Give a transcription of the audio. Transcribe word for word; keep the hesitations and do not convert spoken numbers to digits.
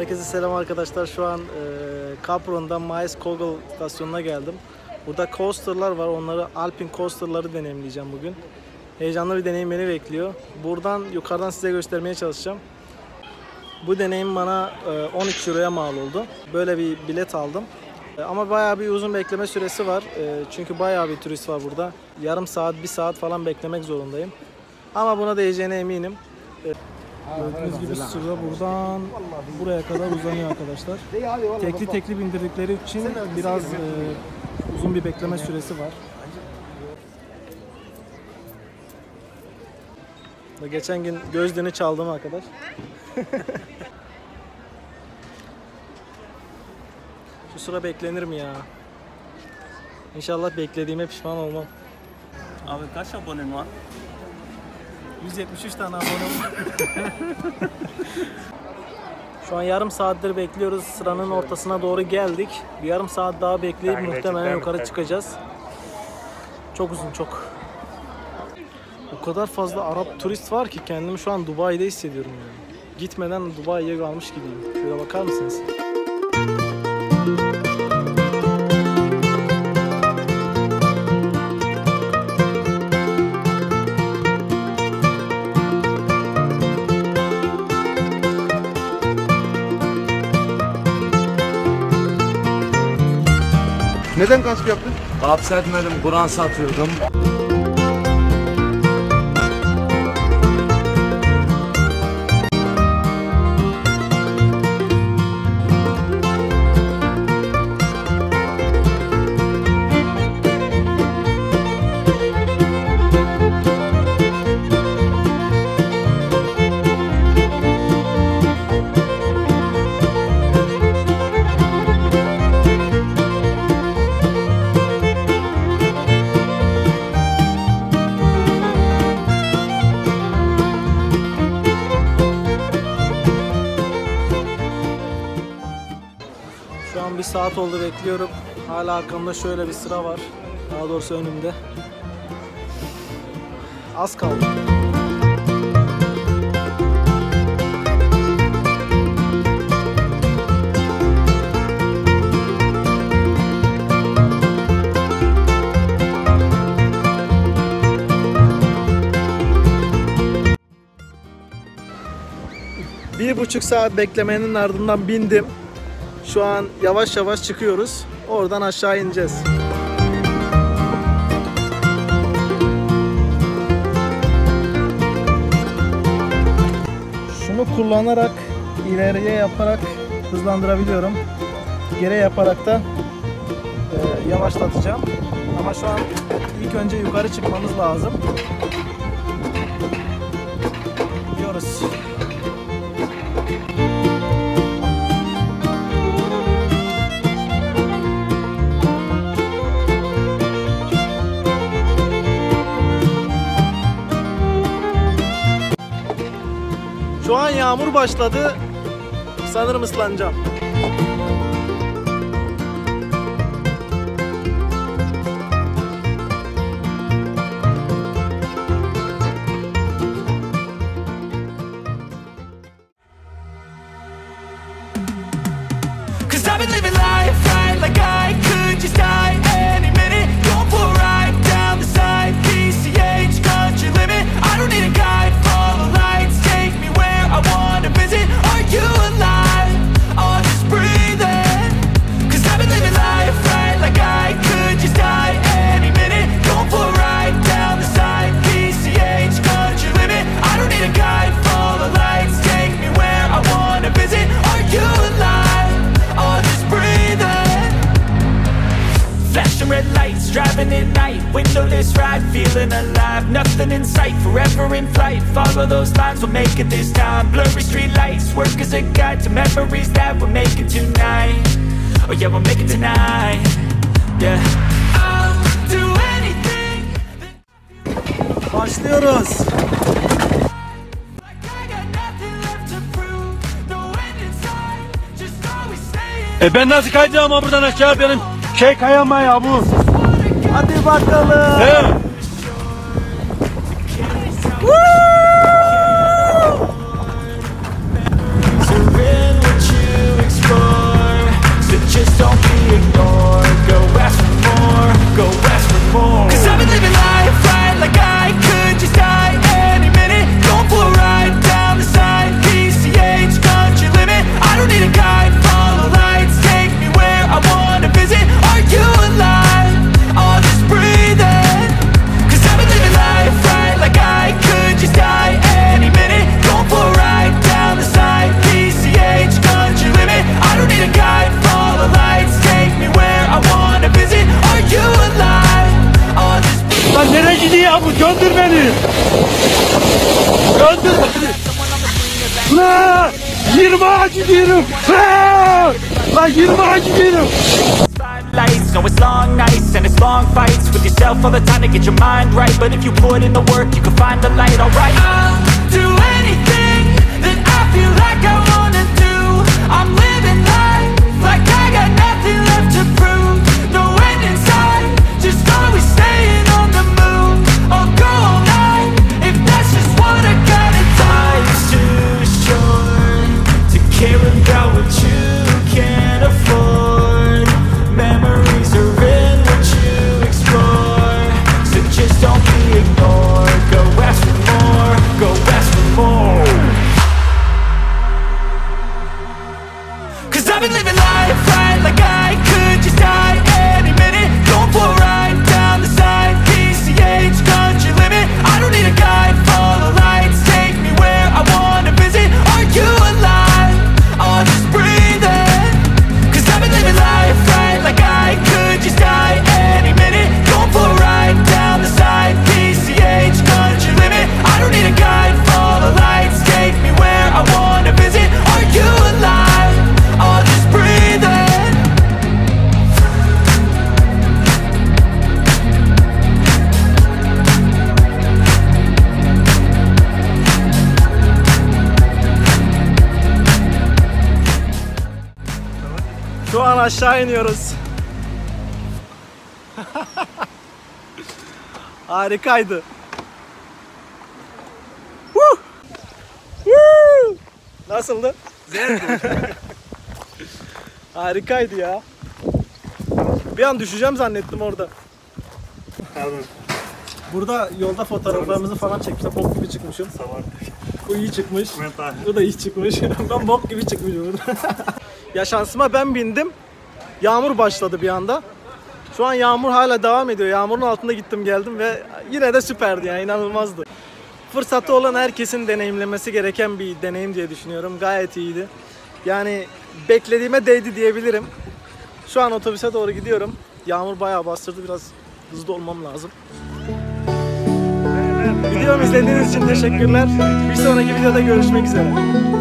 Herkese selam arkadaşlar. Şu an e, Capron'dan Maes Kogel stasyonuna geldim. Burada coasterlar var. Onları Alpine coasterları deneyimleyeceğim bugün. Heyecanlı bir deneyim beni bekliyor. Buradan yukarıdan size göstermeye çalışacağım. Bu deneyim bana e, on üç euroya mal oldu. Böyle bir bilet aldım. E, ama bayağı bir uzun bekleme süresi var. E, çünkü bayağı bir turist var burada. Yarım saat, bir saat falan beklemek zorundayım. Ama buna değeceğine eminim. E, Gördüğünüz gibi sıra buradan buraya kadar uzanıyor arkadaşlar. Tekli tekli bindirdikleri için biraz e, uzun bir bekleme süresi var. Geçen gün gözlüğünü çaldım arkadaş. Şu sıra beklenir mi ya? İnşallah beklediğime pişman olmam. Abi kaç abonen var? yüz yetmiş üç tane abone var. Şu an yarım saattir bekliyoruz. Sıranın ortasına doğru geldik. Bir yarım saat daha bekleyip muhtemelen yukarı çıkacağız. Çok uzun, çok. O kadar fazla Arap turist var ki kendimi şu an Dubai'de hissediyorum yani. Gitmeden Dubai'ye kalmış gibiyim. Şöyle bakar mısınız? Neden gasp yaptın? Gasp etmedim, Kur'an satıyordum. Şu an bir saat oldu bekliyorum. Hala arkamda şöyle bir sıra var. Daha doğrusu önümde. Az kaldı. Bir buçuk saat beklemenin ardından bindim. Şu an yavaş yavaş çıkıyoruz. Oradan aşağı ineceğiz. Şunu kullanarak ileriye yaparak hızlandırabiliyorum. Geri yaparak da e, yavaşlatacağım. Ama şu an ilk önce yukarı çıkmamız lazım. Gidiyoruz. Şu an yağmur başladı. Sanırım ıslanacağım. Driving at night, windowless ride, feeling alive. Nothing in sight, forever in flight. Follow those lines, we'll make it this time. Blurry street lights, work as a guide to memories that we're making tonight. Oh yeah, we'll make it tonight. Yeah. I'll do anything. Başlıyoruz. E ben nasıl kayacağım ama buradan aşağı, benim şey kayama ya bu. Hadi bakalım. He. Surrender with you. yirmi ağaç gidiyorum. Lan yirmi ağaç gidiyorum. Lights, no, it's long nights and it's long fights with yourself all the time to get your mind right. But if you put in the work, you can find the light. Alright, I'll do anything that I feel like I wanna do. I'm living life like I got nothing left to prove. No end in sight, just always staying on the move. I'll go all night if that's just what I gotta do. Life's too short to care about what you can't afford. Memories are in what you explore. So just don't be ignored. Go ask for more, go ask for more. Cause I've been living life right like I could just die any minute. Going for a ride down the side, P C H country limit. I don't need a guide, follow lights, take me where I wanna visit. Are you alive? I'll just breathe in. Cause I've been living life right like I could just die any minute. Going for a ride down the side, P C H country limit. I don't need a guide, follow lights, take me where I wanna visit. Are you alive? I'll just breathe in. Şu an aşağı iniyoruz. Harikaydı. Woo! Woo! Nasıldı? Harikaydı ya. Bir an düşeceğim zannettim orada. Burada yolda fotoğraflarımızı falan çekmişler. Bok gibi çıkmışım. Bu iyi çıkmış. Bu da iyi çıkmış. Ben bok gibi çıkmışım burada. Ya şansıma ben bindim. Yağmur başladı bir anda. Şu an yağmur hala devam ediyor. Yağmurun altında gittim geldim ve yine de süperdi yani, inanılmazdı. Fırsatı olan herkesin deneyimlemesi gereken bir deneyim diye düşünüyorum. Gayet iyiydi. Yani beklediğime değdi diyebilirim. Şu an otobüse doğru gidiyorum. Yağmur bayağı bastırdı. Biraz hızlı olmam lazım. Videomu izlediğiniz için teşekkürler. Bir sonraki videoda görüşmek üzere.